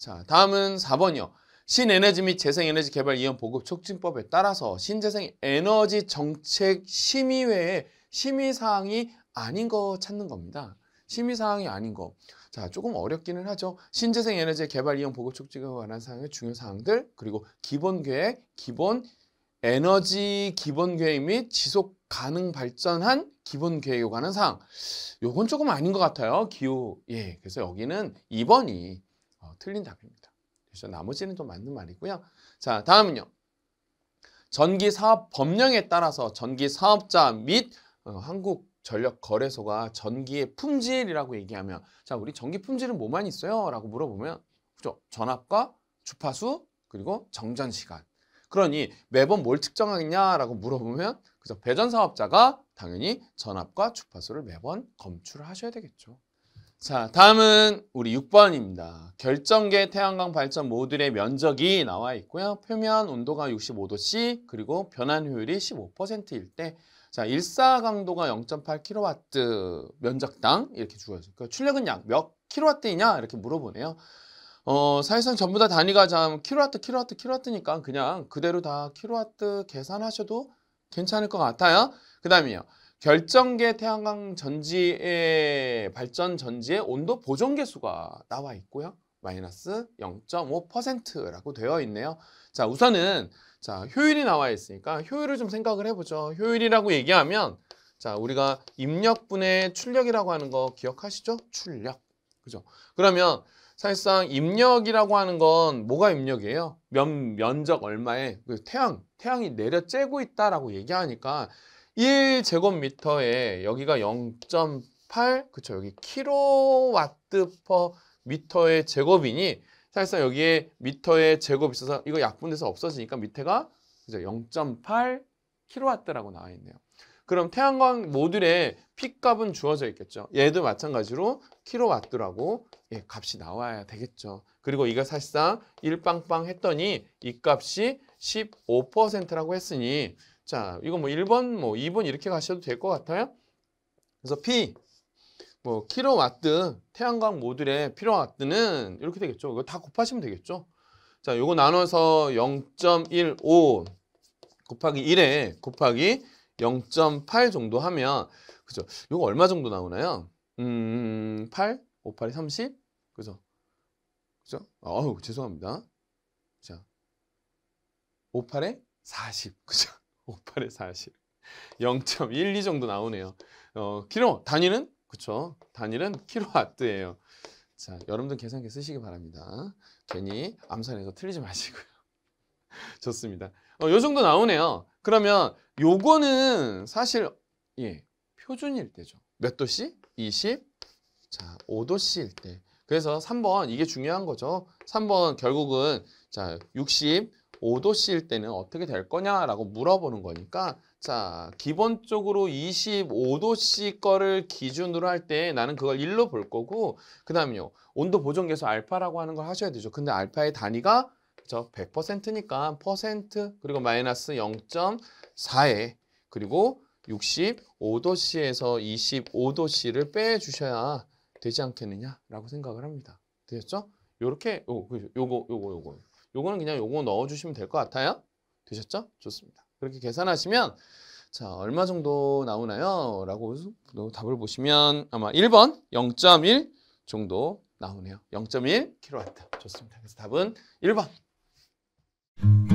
자, 다음은 4번이요. 신에너지 및 재생에너지 개발 이용 보급 촉진법에 따라서 신재생에너지 정책 심의회의 심의사항이 아닌 거 찾는 겁니다. 심의사항이 아닌 거. 자, 조금 어렵기는 하죠. 신재생에너지 개발 이용 보급 촉진에 관한 사항의 중요 사항들, 그리고 기본계획, 에너지 기본계획 및 지속 가능 발전한 기본계획에 관한 사항. 요건 조금 아닌 것 같아요. 기후. 예, 그래서 여기는 2번이 틀린 답입니다. 그래서 나머지는 좀 맞는 말이고요. 자, 다음은요. 전기사업 법령에 따라서 전기사업자 및 한국전력거래소가 전기의 품질이라고 얘기하면, 자, 우리 전기 품질은 뭐만 있어요? 라고 물어보면, 그죠? 전압과 주파수, 그리고 정전시간. 그러니 매번 뭘 측정하겠냐라고 물어보면, 그죠? 배전사업자가 당연히 전압과 주파수를 매번 검출을 하셔야 되겠죠. 자, 다음은 우리 6번입니다. 결정계 태양광 발전 모듈의 면적이 나와 있고요. 표면 온도가 65도씨, 그리고 변환 효율이 15%일 때, 자, 일사 강도가 0.8kW 면적당 이렇게 주어져요. 그러니까 출력은 약 몇 kW이냐 이렇게 물어보네요. 사실상 전부 다 단위가 kW니까 그냥 그대로 다 kW 계산하셔도 괜찮을 것 같아요. 그 다음에요. 결정계 태양광 전지의 발전 전지의 온도 보존 계수가 나와 있고요. 마이너스 0.5%라고 되어 있네요. 자, 우선은 자, 효율이 나와 있으니까 효율을 좀 생각을 해보죠. 효율이라고 얘기하면 자, 우리가 입력분의 출력이라고 하는 거 기억하시죠? 출력. 그죠? 그러면 사실상 입력이라고 하는 건 뭐가 입력이에요? 면적 얼마에 태양이 내려쬐고 있다라고 얘기하니까 1제곱미터에 여기가 0.8, 그쵸? 여기 킬로와트 퍼 미터의 제곱이니 사실상 여기에 미터의 제곱이 있어서 이거 약분돼서 없어지니까 밑에가 그죠? 0.8 킬로와트라고 나와 있네요. 그럼 태양광 모듈에 P값은 주어져 있겠죠. 얘도 마찬가지로 킬로와트라고 예, 값이 나와야 되겠죠. 그리고 이거 사실상 1빵빵 했더니 이 값이 15%라고 했으니 자, 이거 뭐 1번, 뭐 2번 이렇게 가셔도 될 것 같아요. 그래서 P, 뭐 킬로와트, 태양광 모듈의 킬로와트는 이렇게 되겠죠. 이거 다 곱하시면 되겠죠. 자, 요거 나눠서 0.15 곱하기 1에 곱하기 0.8 정도 하면 그죠? 요거 얼마 정도 나오나요? 8, 5, 8이 30, 그죠? 그죠? 어우, 죄송합니다. 자, 5, 8에 40, 그죠? 5, 8에 40, 0.12 정도 나오네요. 킬로 단위는 그쵸? 단위는 킬로와트예요. 자, 여러분들 계산기 쓰시기 바랍니다. 괜히 암산해서 틀리지 마시고요. 좋습니다. 요 정도 나오네요. 그러면 요거는 사실 예, 표준일 때죠. 몇 도씨? 20, 자, 5도씨일 때. 그래서 3번 이게 중요한 거죠. 3번 결국은 자, 65도씨일 때는 어떻게 될 거냐라고 물어보는 거니까 자, 기본적으로 25도씨 거를 기준으로 할 때 나는 그걸 1로 볼 거고 그 다음에요. 온도 보존 계수 알파라고 하는 걸 하셔야 되죠. 근데 알파의 단위가 그죠? 100%니까 퍼센트 그리고 마이너스 0.4에 그리고 65도씨에서 25도씨를 빼주셔야 되지 않겠느냐라고 생각을 합니다. 되셨죠? 요렇게 요거는 그냥 요거 넣어주시면 될 것 같아요. 되셨죠? 좋습니다. 그렇게 계산하시면 자 얼마 정도 나오나요? 라고 답을 보시면 아마 1번 0.1 정도 나오네요. 0.1 킬로와트. 좋습니다. 그래서 답은 1번.